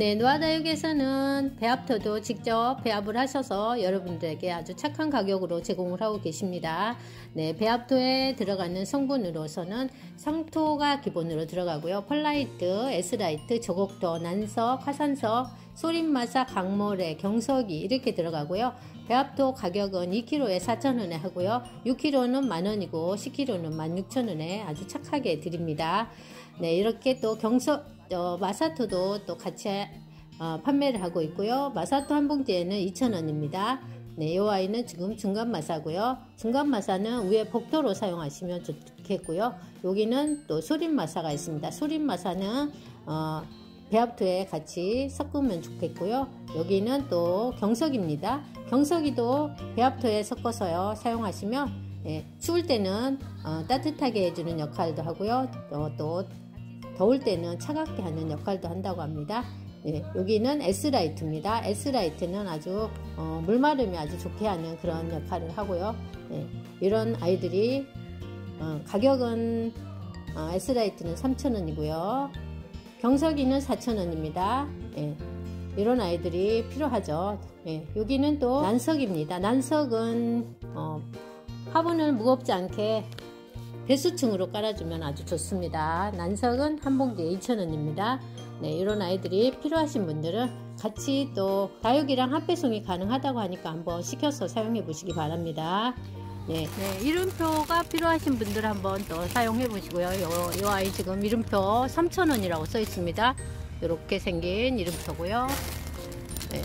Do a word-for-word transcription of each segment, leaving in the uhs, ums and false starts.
네, 노아다육에서는 배합토도 직접 배합을 하셔서 여러분들에게 아주 착한 가격으로 제공을 하고 계십니다. 네, 배합토에 들어가는 성분으로서는 상토가 기본으로 들어가고요. 펄라이트, 에스라이트, 저곡토, 난석, 화산석, 소림마사, 강모래, 경석이 이렇게 들어가고요. 배합토 가격은 이 킬로그램에 사천 원에 하고요. 육 킬로그램는 만 원이고 십 킬로그램는 만 육천 원에 아주 착하게 드립니다. 네, 이렇게 또 경석 어, 마사토도 또 같이 어, 판매를 하고 있고요. 마사토 한 봉지에는 이천 원입니다. 네, 이 아이는 지금 중간 마사고요. 중간 마사는 위에 복토로 사용하시면 좋겠고요. 여기는 또 소림 마사가 있습니다. 소림 마사는 어, 배합토에 같이 섞으면 좋겠고요. 여기는 또 경석입니다. 경석이도 배합토에 섞어서요 사용하시면 예, 추울 때는 어, 따뜻하게 해주는 역할도 하고요. 또, 또 더울 때는 차갑게 하는 역할도 한다고 합니다. 예, 여기는 에스라이트입니다. 에스라이트는 아주 어, 물마름이 아주 좋게 하는 그런 역할을 하고요. 예, 이런 아이들이 어, 가격은 어, 에스라이트는 삼천 원이고요. 경석이는 사천 원입니다. 예, 이런 아이들이 필요하죠. 예, 여기는 또 난석입니다. 난석은 어, 화분을 무겁지 않게 배수층으로 깔아주면 아주 좋습니다. 난석은 한 봉지에 이천 원입니다. 네, 이런 아이들이 필요하신 분들은 같이 또 다육이랑 합배송이 가능하다고 하니까 한번 시켜서 사용해 보시기 바랍니다. 네, 네, 이름표가 필요하신 분들 한번 또 사용해 보시고요. 요, 요 아이 지금 이름표 삼천 원이라고 써 있습니다. 이렇게 생긴 이름표고요. 네,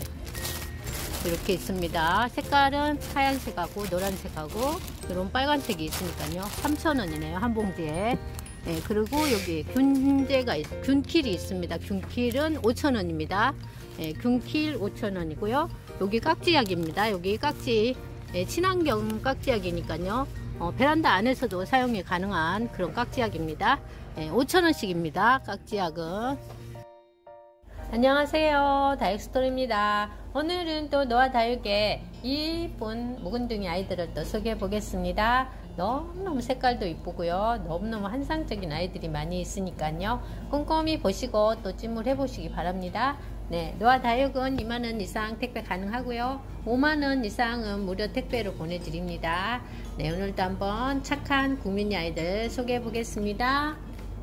이렇게 있습니다. 색깔은 하얀색하고 노란색하고 이런 빨간색이 있으니까요. 삼천 원이네요. 한 봉지에. 네, 그리고 여기 균제가 있, 균킬이 있습니다. 균킬은 오천 원입니다. 네, 균킬 오천 원이고요. 여기 깍지약입니다. 여기 깍지 네, 친환경 깍지약이니까요. 어, 베란다 안에서도 사용이 가능한 그런 깍지약입니다. 네, 오천 원씩입니다. 깍지약은. 안녕하세요, 다육스토리입니다. 오늘은 또 노아 다육의 이쁜 묵은둥이 아이들을 또 소개해 보겠습니다. 너무너무 색깔도 이쁘고요. 너무너무 환상적인 아이들이 많이 있으니까요. 꼼꼼히 보시고 또 찜을 해보시기 바랍니다. 네, 노아 다육은 이만 원 이상 택배 가능하고요. 오만 원 이상은 무료 택배로 보내드립니다. 네, 오늘도 한번 착한 국민이 아이들 소개해 보겠습니다.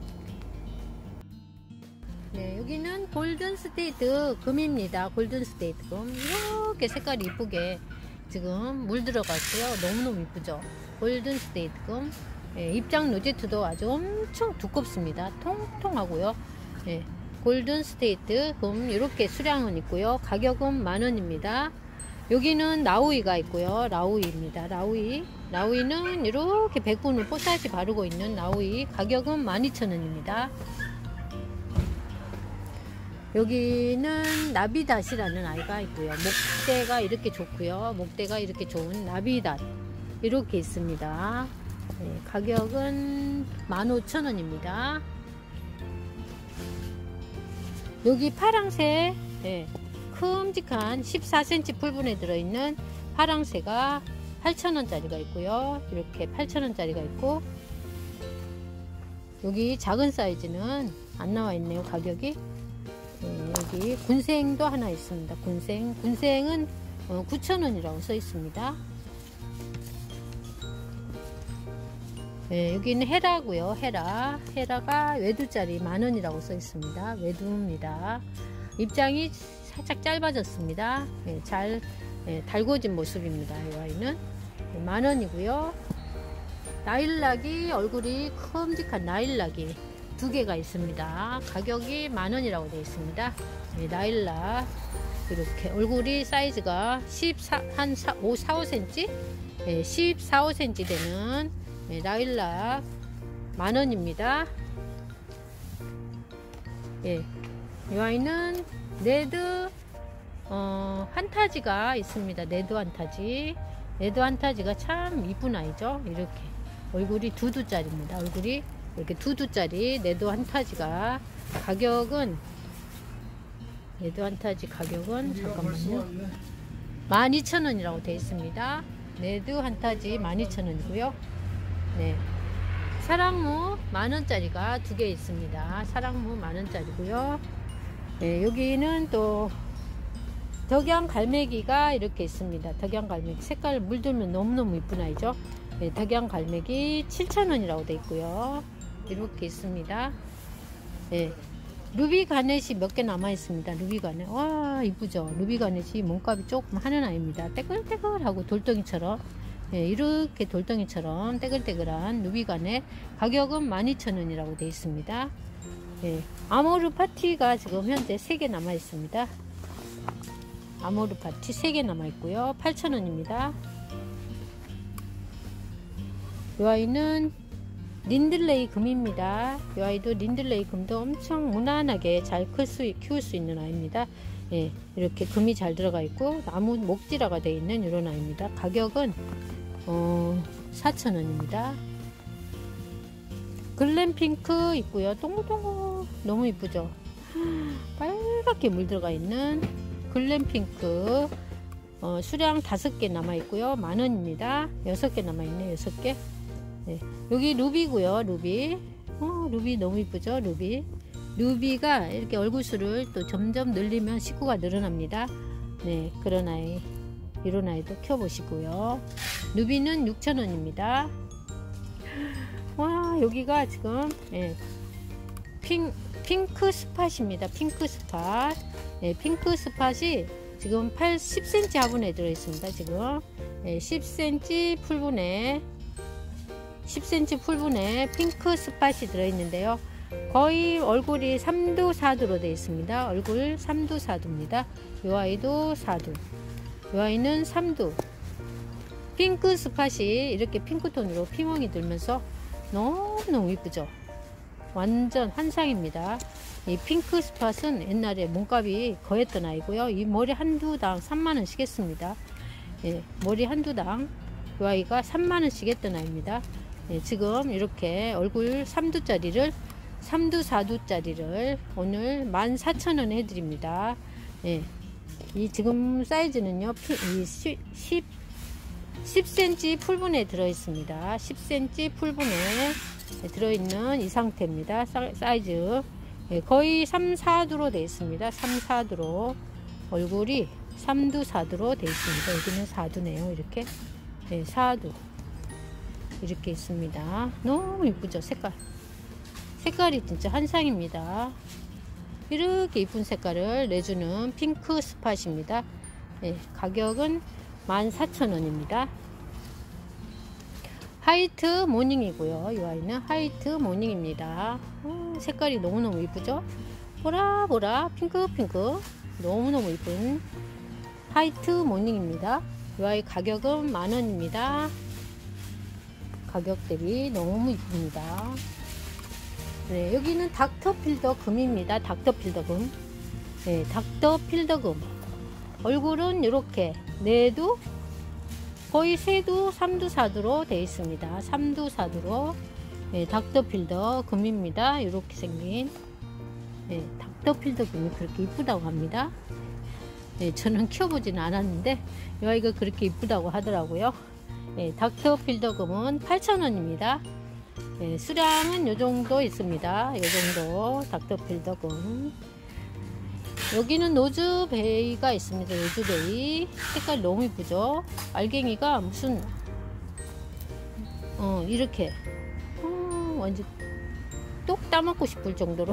네, 여기는 골든 스테이트 금입니다. 골든 스테이트 금. 이렇게 색깔이 이쁘게 지금 물 들어갔고요. 너무너무 이쁘죠. 골든 스테이트 금. 네, 입장 로제트도 아주 엄청 두껍습니다. 통통하고요. 네, 골든 스테이트 금 이렇게 수량은 있고요. 가격은 만 원입니다. 여기는 라우이가 있고요. 라우이입니다. 라우이. 라우이는 이렇게 백 분을 뽀사지 바르고 있는 라우이. 가격은 만 이천 원입니다. 여기는 나비닷이라는 아이가 있고요. 목대가 이렇게 좋고요. 목대가 이렇게 좋은 나비닷 이렇게 있습니다. 네, 가격은 만 오천 원입니다. 여기 파랑새 네, 큼직한 십사 센티미터 풀분에 들어있는 파랑새가 팔천 원짜리가 있고요. 이렇게 팔천 원짜리가 있고, 여기 작은 사이즈는 안 나와 있네요. 가격이. 네, 여기 군생도 하나 있습니다. 군생. 군생은 어, 구천 원이라고 써 있습니다. 네, 여기는 헤라고요. 헤라. 헤라가 외두짜리 만 원이라고 써 있습니다. 외두입니다. 입장이 살짝 짧아졌습니다. 네, 잘 네, 달궈진 모습입니다. 이 아이는 네, 만 원이고요. 나일락이 얼굴이 큼직한 나일락이 두 개가 있습니다. 가격이 만 원이라고 되어 있습니다. 네, 나일락 이렇게 얼굴이 사이즈가 십사, 한 사, 오, 사, 오 센티미터 네, 십사, 오 센티미터 되는 네, 나일락 만 원입니다. 예, 이 아이는 레드 어, 한타지가 있습니다. 레드 한타지. 레드 한타지가 참 이쁜 아이죠. 이렇게 얼굴이 두두짜리입니다. 얼굴이 이렇게 두두짜리 레드 한타지가 가격은 레드 한타지 가격은 잠깐만요. 만 이천 원이라고 되어 있습니다. 레드 한타지 만 이천 원이고요. 네. 사랑무 만 원짜리가 두 개 있습니다. 사랑무 만 원짜리고요. 네, 여기는 또 덕양 갈매기가 이렇게 있습니다. 덕양 갈매기 색깔 물들면 너무너무 이쁜 아이죠. 네, 덕양 갈매기 칠천 원이라고 되어 있고요. 이렇게 있습니다. 네, 루비 가넷이 몇 개 남아 있습니다. 루비 가넷, 와 이쁘죠. 루비 가넷이 몸값이 조금 하는 아이입니다. 떼글떼글하고 돌덩이처럼, 네, 이렇게 돌덩이처럼 떼글떼글한 루비 가넷, 가격은 만 이천 원이라고 되어 있습니다. 네, 아모르 파티가 지금 현재 세 개 남아 있습니다. 아모르 파티 세 개 남아 있고요. 팔천 원입니다. 이 아이는 린들레이 금입니다. 이 아이도 린들레이 금도 엄청 무난하게 잘 클 수, 키울 수 있는 아이입니다. 예, 이렇게 금이 잘 들어가 있고 나무 목지라가 되어 있는 이런 아이입니다. 가격은 어, 사천 원입니다. 글램핑크 있고요. 동글동글 너무 이쁘죠. 빨갛게 물 들어가 있는 글램핑크, 어, 수량 다섯 개 남아 있고요. 만 원입니다. 여섯 개 남아 있네. 여섯 개. 네, 여기 루비고요. 루비, 어, 루비 너무 이쁘죠. 루비, 루비가 이렇게 얼굴수를 또 점점 늘리면 식구가 늘어납니다. 네, 그런 아이, 이런 아이도 켜보시고요. 루비는 육천 원입니다. 와, 여기가 지금 예, 핑, 핑크 스팟입니다. 핑크 스팟. 예, 핑크 스팟이 지금 팔, 십 센티미터 화분에 들어있습니다. 지금 예, 십 센티미터 풀분에 십 센티미터 풀분에 핑크 스팟이 들어있는데요. 거의 얼굴이 삼 두 사 두로 되어 있습니다. 얼굴 삼 두 사 두입니다. 이 아이도 사 두, 이 아이는 삼 두. 핑크 스팟이 이렇게 핑크톤으로 피멍이 들면서 너무너무 이쁘죠. 완전 환상입니다. 이 핑크 스팟은 옛날에 몸값이 거했던 아이고요. 이 머리 한두당 삼만 원씩 했습니다. 예, 머리 한두당 이 아이가 삼만 원씩 했던 아이입니다. 예, 지금 이렇게 얼굴 삼 두짜리를 삼 두 사 두짜리를 오늘 만 사천 원에 해드립니다. 예, 이 지금 사이즈는요, 이 십, 십 센티미터 풀분에 들어있습니다. 십 센티미터 풀분에 들어있는 이 상태입니다. 사이즈 예, 거의 삼, 사 두로 되어 있습니다. 삼, 사 두로 얼굴이 삼 두, 사 두로 되어 있습니다. 여기는 사 두네요. 이렇게 예, 사 두 이렇게 있습니다. 너무 이쁘죠. 색깔 색깔이 진짜 환상입니다. 이렇게 이쁜 색깔을 내주는 핑크 스팟입니다. 예, 가격은 만 사천 원입니다. 화이트 모닝이고요. 이 아이는 화이트 모닝입니다. 어, 색깔이 너무너무 이쁘죠. 보라보라 핑크핑크 너무너무 이쁜 화이트 모닝입니다. 이 아이 가격은 만 원입니다. 가격 대비 너무 이쁩니다. 네, 여기는 닥터필더 금입니다. 닥터필더 금. 네, 닥터필더 금. 얼굴은 이렇게 네 두, 거의 세 두, 삼 두, 사 두로 되어 있습니다. 삼 두, 사 두로. 네, 닥터필더 금입니다. 이렇게 생긴. 네, 닥터필더 금이 그렇게 이쁘다고 합니다. 네, 저는 키워보지는 않았는데 이 아이가 그렇게 이쁘다고 하더라고요. 네, 닥터필더 금은 팔천 원입니다. 네, 수량은 요 정도 있습니다. 요 정도 닥터필더 금. 여기는 노즈베이가 있습니다. 노즈베이 색깔 너무 이쁘죠. 알갱이가 무슨 어 이렇게 어, 완전 똑 따먹고 싶을 정도로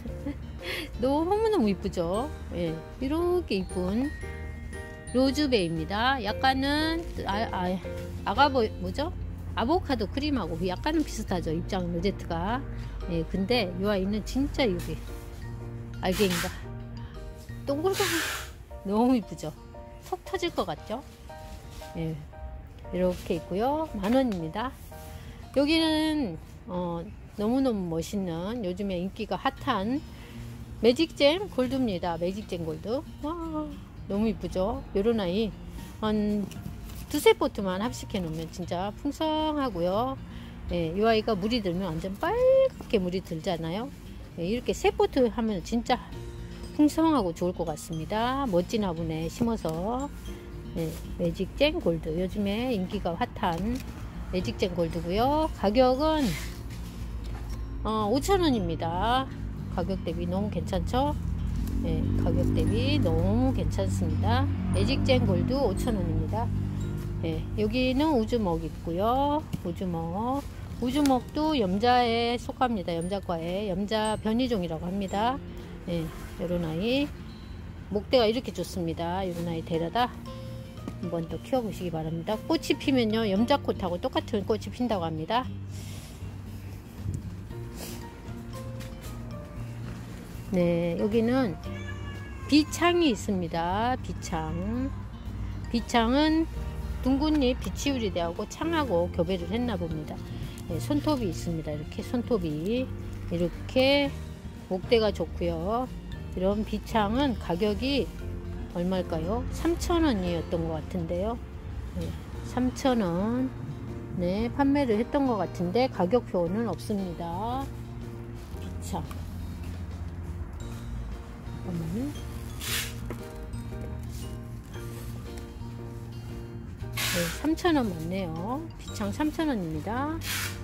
너무너무 이쁘죠. 예, 이렇게 이쁜 로즈베이입니다. 약간은 아, 아, 아가보 뭐죠? 아보카도 크림하고 약간은 비슷하죠. 입장 로제트가. 예, 근데 이 아이는 진짜 여기 알갱이가 동글동글 너무 이쁘죠. 톡 터질 것 같죠. 예, 이렇게 있고요. 만원입니다. 여기는 어, 너무너무 멋있는 요즘에 인기가 핫한 매직잼 골드입니다. 매직잼 골드. 와, 너무 이쁘죠. 요런 아이 한 두세 포트만 합식해 놓으면 진짜 풍성하고요. 예, 이 아이가 물이 들면 완전 빨갛게 물이 들잖아요. 예, 이렇게 세 포트 하면 진짜 풍성하고 좋을 것 같습니다. 멋진 화분에 심어서. 예, 매직잼 골드 요즘에 인기가 핫한 매직잼 골드고요. 가격은 어, 오천 원입니다. 가격 대비 너무 괜찮죠. 예, 가격 대비 너무 괜찮습니다. 매직젠 골드 오천 원입니다. 예, 여기는 우주먹 있고요. 우주먹. 우주먹도 염자에 속합니다. 염자과에 염자 변이종이라고 합니다. 예, 요런 아이. 목대가 이렇게 좋습니다. 요런 아이 데려다 한번 또 키워보시기 바랍니다. 꽃이 피면요, 염자꽃하고 똑같은 꽃이 핀다고 합니다. 네, 여기는 비창이 있습니다. 비창. 비창은 둥근잎 비치우리대하고 창하고 교배를 했나 봅니다. 네, 손톱이 있습니다. 이렇게 손톱이 이렇게 목대가 좋고요. 이런 비창은 가격이 얼마일까요? 삼천 원이었던 것 같은데요. 네, 삼천 원. 네, 판매를 했던 것 같은데 가격표는 없습니다. 비창. 잠깐만요. 네, 삼천 원 맞네요. 비창 삼천 원입니다.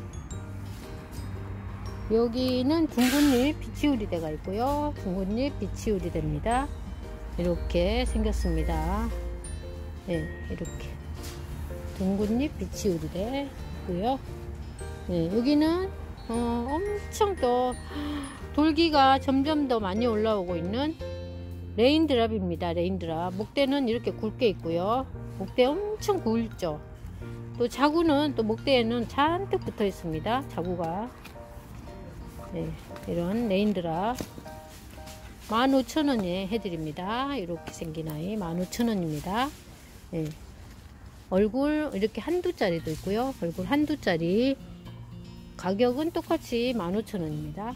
여기는 둥근잎 비치우리대가 있고요. 둥근잎 비치우리대입니다. 이렇게 생겼습니다. 네, 이렇게 둥근잎 비치우리대 있고요. 네, 여기는 어, 엄청 또 돌기가 점점 더 많이 올라오고 있는 레인드랍입니다. 레인드랍. 목대는 이렇게 굵게 있고요. 목대 엄청 굵죠. 또 자구는 또 목대에는 잔뜩 붙어 있습니다. 자구가. 네, 이런 레인드랍 만 오천 원에 해드립니다. 이렇게 생긴 아이 만 오천 원입니다. 네, 얼굴 이렇게 한두 짜리도 있고요. 얼굴 한두 짜리 가격은 똑같이 만 오천 원입니다.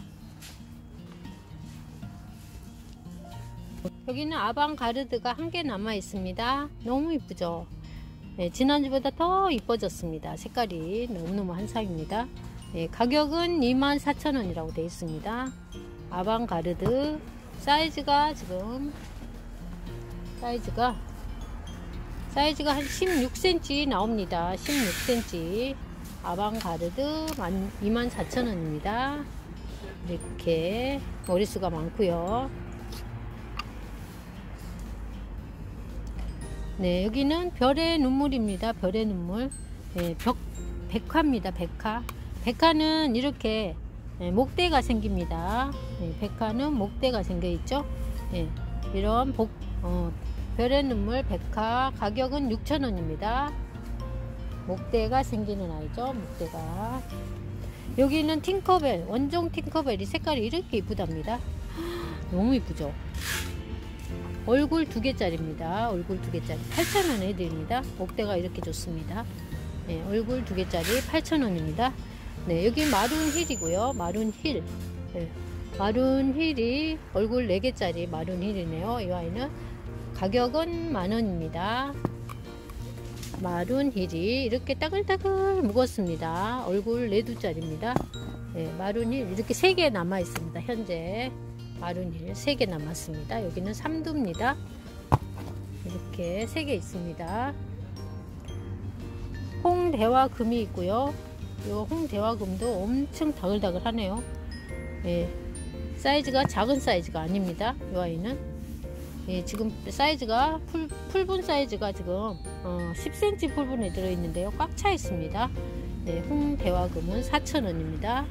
여기는 아방가르드가 한 개 남아 있습니다. 너무 이쁘죠. 네, 지난주보다 더 이뻐졌습니다. 색깔이 너무너무 한상입니다. 네, 가격은 이만 사천 원이라고 되어 있습니다. 아방가르드 사이즈가 지금 사이즈가 사이즈가 한 십육 센티미터 나옵니다. 십육 센티미터 아방가르드 이만 사천 원입니다. 이렇게 머리수가 많고요. 네, 여기는 별의 눈물입니다. 별의 눈물. 네, 벽, 백화입니다. 백화. 백화는 이렇게 네, 목대가 생깁니다. 네, 백화는 목대가 생겨 있죠. 네, 이런 복, 어, 별의 눈물 백화 가격은 육천 원입니다. 목대가 생기는 아이죠. 목대가. 여기는 팅커벨, 원종 팅커벨이 색깔이 이렇게 이쁘답니다. 너무 이쁘죠. 얼굴 두 개짜리입니다. 얼굴 두 개짜리 팔천 원에 해드립니다. 목대가 이렇게 좋습니다. 네, 얼굴 두 개짜리 팔천 원입니다. 네, 여기 마룬 힐이고요. 마룬 힐. 네, 마룬 힐이 얼굴 네 개짜리 마룬 힐이네요. 이 아이는 가격은 만 원입니다. 마룬 힐이 이렇게 따글따글 묵었습니다. 얼굴 네 두짜리입니다. 네, 마룬 힐 이렇게 세 개 남아 있습니다. 현재 마룬 힐 세 개 남았습니다. 여기는 삼 두입니다. 이렇게 세 개 있습니다. 홍대화 금이 있고요. 이 홍대화 금도 엄청 다글다글 하네요. 예, 사이즈가 작은 사이즈가 아닙니다. 이 아이는 예, 지금 사이즈가 풀, 풀분 사이즈가 지금 어, 십 센티미터 풀분에 들어있는데요. 꽉 차 있습니다. 네, 홍대화 금은 사천 원입니다.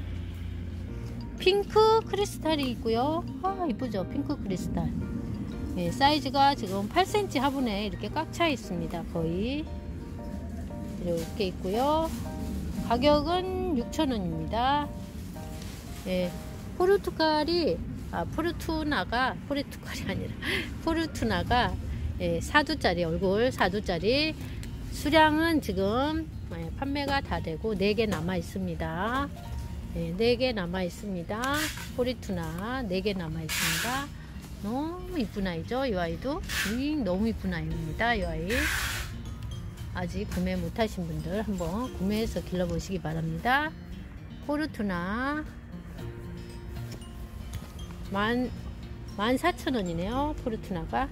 핑크 크리스탈이 있고요. 아, 이쁘죠? 핑크 크리스탈. 네, 사이즈가 지금 팔 센티미터 화분에 이렇게 꽉 차 있습니다. 거의 이렇게 있고요. 가격은 육천 원입니다. 네, 포르투갈이 아, 포르투나가 포르투갈이 아니라 포르투나가 예, 사 두짜리 얼굴 사 두짜리 수량은 지금 예, 판매가 다 되고 네 개 남아 있습니다. 네, 네 개 남아 있습니다. 포르투나 네 개 남아 있습니다. 너무 이쁜 아이죠. 이 아이도 이, 너무 이쁜 아이입니다. 이 아이 아직 구매 못하신 분들 한번 구매해서 길러보시기 바랍니다. 포르투나 만, 만 사천 원이네요. 포르투나가.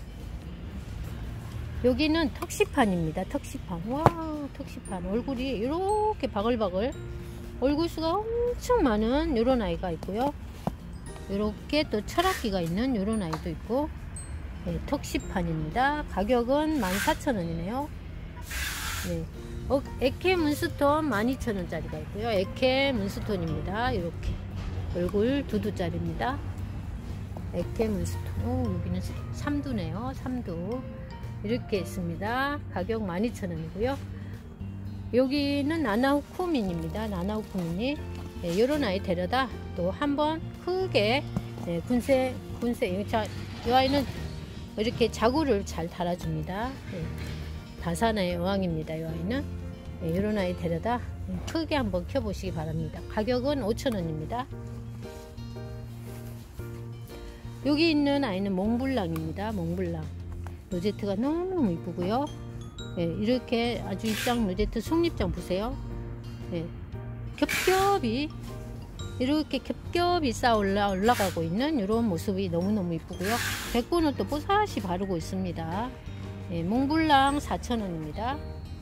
여기는 턱시판입니다. 턱시판. 와, 턱시판. 얼굴이 이렇게 바글바글 얼굴 수가 엄청 많은 이런 아이가 있고요. 이렇게 또 철학기가 있는 이런 아이도 있고, 네, 턱시판입니다. 가격은 만 사천 원이네요. 네. 어, 에케 문스톤 만 이천 원짜리가 있고요. 에케 문스톤입니다. 이렇게 얼굴 두두짜리입니다. 에케 문스톤. 오, 여기는 삼두네요. 삼두 이렇게 있습니다. 가격 만 이천 원이고요. 여기는 나나후쿠민입니다. 나나후쿠민이 네, 이런 아이 데려다 또 한번 크게 네, 군세 군세 자, 이 아이는 이렇게 자구를 잘 달아줍니다. 네, 다산의 여왕입니다. 이 아이는 네, 이런 아이 데려다 네, 크게 한번 켜보시기 바랍니다. 가격은 오천 원입니다. 여기 있는 아이는 몽블랑입니다. 몽블랑 로제트가 너무너무 이쁘고요. 네, 이렇게 아주 입장 로제트 속립장 보세요. 네, 겹겹이 이렇게 겹겹이 쌓아 올라, 올라가고 있는 이런 모습이 너무너무 이쁘고요. 백분을 또 뽀사시 바르고 있습니다. 네, 몽블랑 사천 원입니다.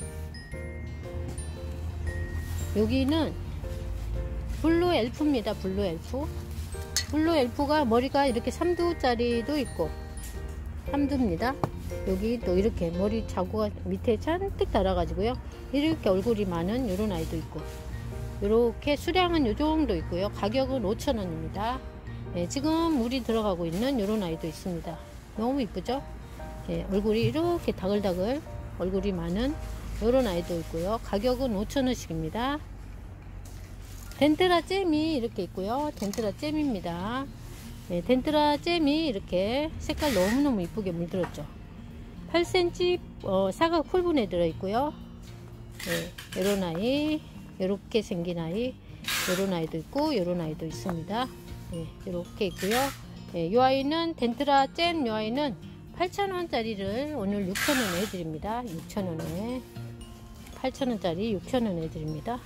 여기는 블루 엘프입니다. 블루 엘프. 블루 엘프가 머리가 이렇게 삼두짜리도 있고 삼두입니다. 여기 또 이렇게 머리 자구가 밑에 잔뜩 달아가지고요. 이렇게 얼굴이 많은 이런 아이도 있고, 이렇게 수량은 이 정도 있고요. 가격은 오천 원입니다. 네, 지금 물이 들어가고 있는 이런 아이도 있습니다. 너무 이쁘죠? 네, 얼굴이 이렇게 다글다글 얼굴이 많은 이런 아이도 있고요. 가격은 오천 원씩입니다. 덴트라 잼이 이렇게 있고요. 덴트라 잼입니다. 네, 덴트라 잼이 이렇게 색깔 너무너무 이쁘게 물들었죠. 팔 센티미터 어, 사각 홀분에 들어있고요. 네, 이런 아이, 이렇게 생긴 아이, 이런 아이도 있고, 이런 아이도 있습니다. 네, 이렇게 있고요. 네, 이 아이는 덴트라 잼, 이 아이는 팔천 원짜리를 오늘 육천 원에 해드립니다. 육천 원에 팔천 원짜리 육천 원에 해드립니다.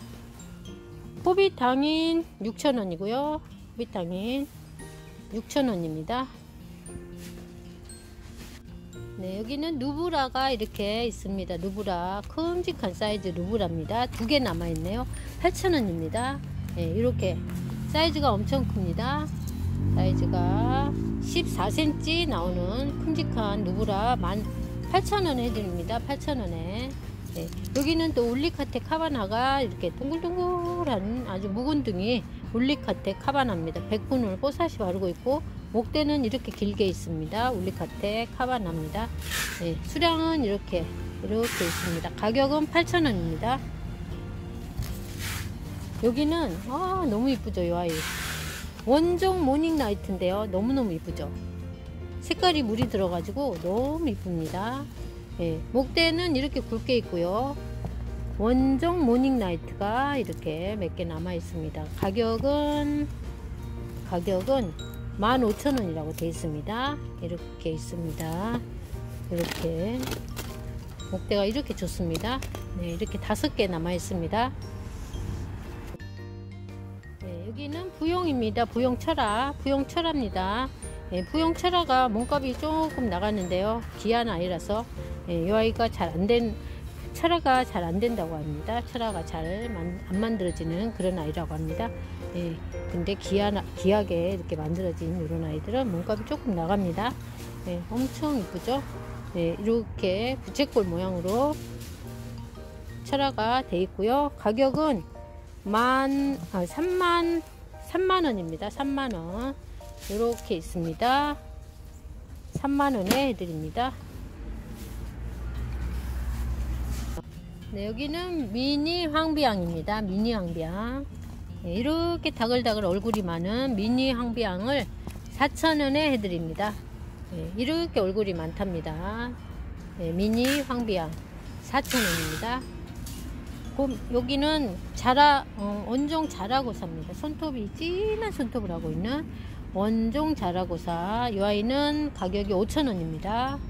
호빗당인 육천 원이고요. 호빗당인 육천 원입니다. 네, 여기는 누브라가 이렇게 있습니다. 누브라 큼직한 사이즈 누브라입니다. 두 개 남아있네요. 팔천 원입니다. 네, 이렇게 사이즈가 엄청 큽니다. 사이즈가 십사 센티미터 나오는 큼직한 누브라 만 팔천 원에 해드립니다. 팔천 원에. 네, 여기는 또 울리카테 카바나가 이렇게 동글동글한 아주 묵은 등이 울리카테 카바나입니다. 백분을 뽀사시 바르고 있고, 목대는 이렇게 길게 있습니다. 울리카테 카바나입니다. 네, 수량은 이렇게 이렇게 있습니다. 가격은 팔천 원입니다. 여기는 아 너무 이쁘죠. 이 아이 원종 모닝라이트인데요. 너무너무 이쁘죠. 색깔이 물이 들어가지고 너무 이쁩니다. 네, 목대는 이렇게 굵게 있고요. 원종 모닝라이트가 이렇게 몇 개 남아 있습니다. 가격은 가격은 만 오천 원이라고 되어 있습니다. 이렇게 있습니다. 이렇게 목대가 이렇게 좋습니다. 네, 이렇게 다섯 개 남아 있습니다. 네, 여기는 부용입니다. 부용 철화, 부용 철화입니다. 네, 부용 철화가 몸값이 조금 나갔는데요. 귀한 아이라서 네, 이 아이가 잘 안 된 철화가 잘 안 된다고 합니다. 철화가 잘 안 만들어지는 그런 아이라고 합니다. 네, 근데 귀한, 귀하게 이렇게 만들어진 이런 아이들은 몸값이 조금 나갑니다. 네, 엄청 이쁘죠? 네, 이렇게 부채꼴 모양으로 철화가 되어 있고요. 가격은 만, 아, 삼만, 삼만 원입니다. 삼만 원. 이렇게 있습니다. 삼만 원에 해드립니다. 네, 여기는 미니 황비앙입니다. 미니 황비앙. 네, 이렇게 다글다글 얼굴이 많은 미니 황비앙을 사천 원에 해드립니다. 네, 이렇게 얼굴이 많답니다. 네, 미니 황비앙 사천 원입니다. 여기는 자라, 어, 원종 자라고사입니다. 손톱이 진한 손톱을 하고 있는 원종 자라고사. 이 아이는 가격이 오천 원입니다.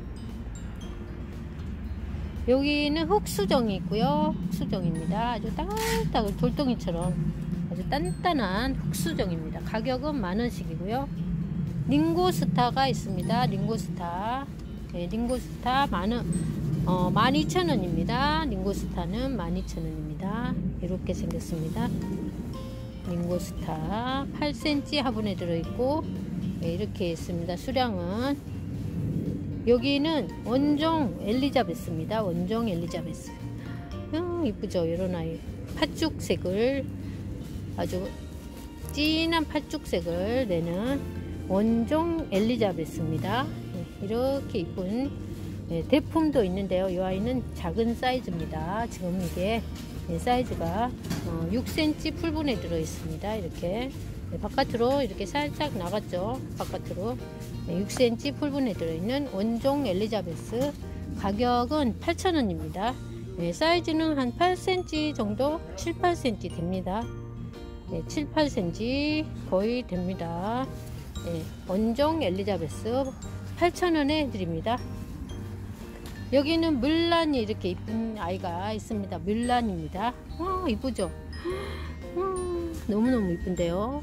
여기는 흑수정이 있고요. 흑수정입니다. 아주 따글따글 돌덩이처럼 아주 단단한 흑수정입니다. 가격은 만원씩이고요. 링고스타가 있습니다. 링고스타. 네, 링고스타 만원, 어, 만 이천 원입니다. 링고스타는 만 이천 원입니다. 이렇게 생겼습니다. 링고스타 팔 센티미터 화분에 들어있고, 네, 이렇게 있습니다. 수량은 여기는 원종 엘리자베스입니다. 원종 엘리자베스. 어, 이쁘죠? 이런 아이 팥죽색을 아주 진한 팥죽색을 내는 원종 엘리자베스입니다. 네, 이렇게 이쁜 네, 대품도 있는데요. 이 아이는 작은 사이즈입니다. 지금 이게 네, 사이즈가 어, 육 센티미터 풀분에 들어 있습니다. 이렇게 네, 바깥으로 이렇게 살짝 나갔죠. 바깥으로 네, 육 센티미터 풀분에 들어있는 원종 엘리자베스. 가격은 팔천 원입니다. 네, 사이즈는 한 팔 센티미터 정도, 칠, 팔 센티미터 됩니다. 네, 칠, 팔 센티미터 거의 됩니다. 네, 원종 엘리자베스 팔천 원에 드립니다. 여기는 물란이 이렇게 이쁜 아이가 있습니다. 물란입니다. 와, 이쁘죠? 와, 너무너무 이쁜데요.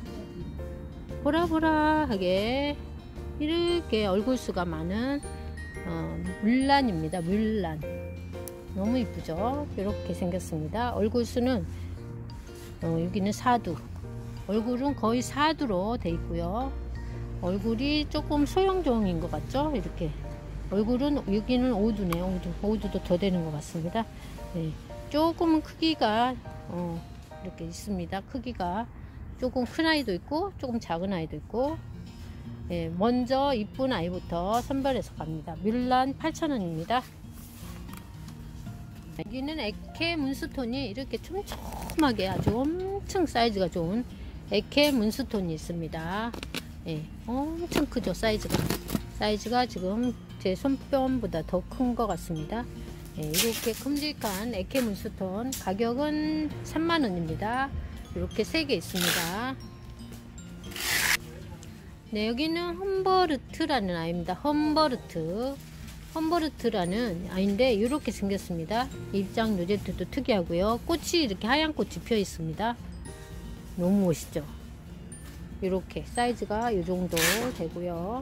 보라보라하게 이렇게 얼굴수가 많은 어, 물란입니다. 물란. 너무 이쁘죠? 이렇게 생겼습니다. 얼굴수는 어, 여기는 사두. 얼굴은 거의 사두로 돼 있고요. 얼굴이 조금 소형종인 것 같죠? 이렇게. 얼굴은 여기는 오두네요. 오두. 오두도 더 되는 것 같습니다. 네. 조금 크기가 어, 이렇게 있습니다. 크기가 조금 큰 아이도 있고 조금 작은 아이도 있고. 네. 먼저 이쁜 아이부터 선별해서 갑니다. 뮬란 팔천 원입니다. 여기는 에케 문스톤이 이렇게 촘촘하게 아주 엄청 사이즈가 좋은 에케 문스톤이 있습니다. 네. 엄청 크죠? 사이즈가. 사이즈가 지금 제 손뺨보다 더 큰 것 같습니다. 네, 이렇게 큼직한 에케 문스톤 가격은 삼만 원입니다. 이렇게 세 개 있습니다. 네, 여기는 험버르트라는 아이입니다. 험버르트. 험버르트라는 아이인데 이렇게 생겼습니다. 입장 로제트도 특이하고요. 꽃이 이렇게 하얀 꽃이 펴 있습니다. 너무 멋있죠? 이렇게 사이즈가 이 정도 되고요.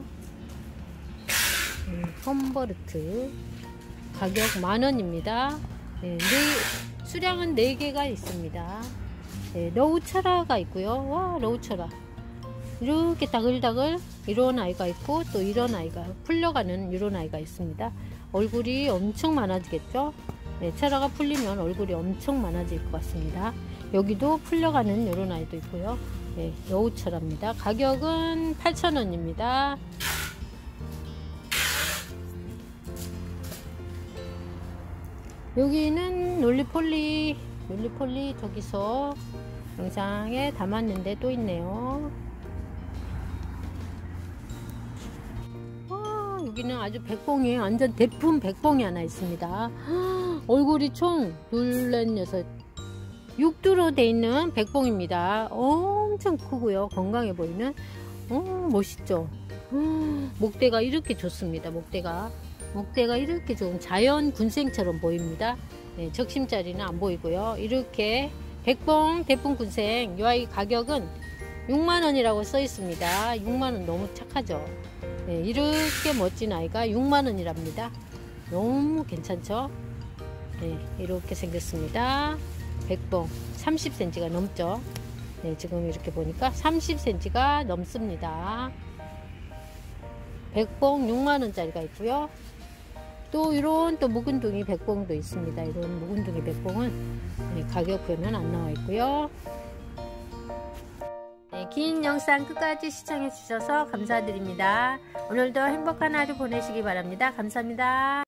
음, 험버르트 가격 만원입니다. 네, 네, 수량은 네 개가 있습니다. 네, 러우차라가 있고요. 와, 러우차라 이렇게 다글다글 이런 아이가 있고 또 이런 아이가 풀려가는 이런 아이가 있습니다. 얼굴이 엄청 많아지겠죠? 네, 차라가 풀리면 얼굴이 엄청 많아질 것 같습니다. 여기도 풀려가는 이런 아이도 있고요. 네, 러우차라입니다. 가격은 팔천 원입니다. 여기는 롤리폴리 롤리폴리 저기서 영상에 담았는데 또 있네요. 와, 여기는 아주 백봉이 완전 대품 백봉이 하나 있습니다. 얼굴이 총 둘, 넷, 여섯, 육두로 돼 있는 백봉입니다. 엄청 크고요. 건강해 보이는 어, 멋있죠? 목대가 이렇게 좋습니다. 목대가 목대가 이렇게 좋은 자연 군생처럼 보입니다. 네, 적심자리는 안 보이고요. 이렇게 백봉 대풍 군생 이 아이 가격은 육만 원이라고 써 있습니다. 육만 원 너무 착하죠? 네, 이렇게 멋진 아이가 육만 원이랍니다. 너무 괜찮죠? 네, 이렇게 생겼습니다. 백봉 삼십 센티미터가 넘죠? 네, 지금 이렇게 보니까 삼십 센티미터가 넘습니다. 백봉 육만 원짜리가 있고요. 또 이런 또 묵은둥이 백봉도 있습니다. 이런 묵은둥이 백봉은 네, 가격표는 안 나와 있고요. 네, 긴 영상 끝까지 시청해 주셔서 감사드립니다. 오늘도 행복한 하루 보내시기 바랍니다. 감사합니다.